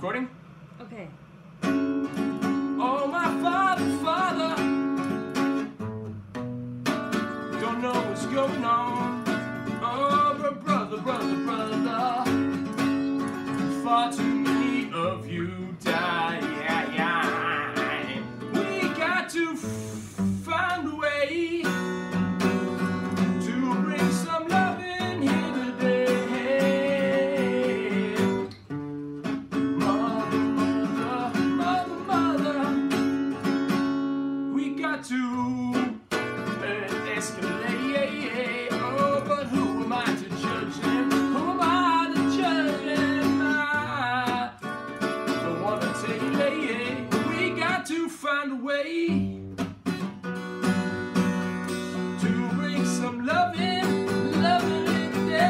recording? Okay. Oh, my father, don't know what's going on. Oh, but brother, far too many of you die. We got to find a way to bring some love in here today. Mother, we got to escalate. Oh, but who am I to judge them? Who am I to judge them? I don't wanna take it. We got to find a way to bring some loving in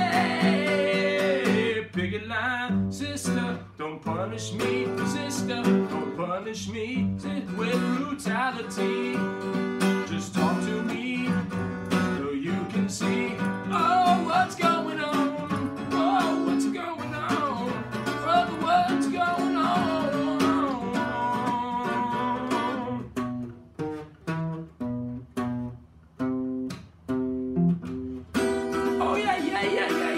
today. Picket line, sister, don't punish me. Sister, don't punish me with brutality. Just talk to me so you can see. Oh, what's going on? Oh, what's going on? Brother, what's going on? Oh, yeah.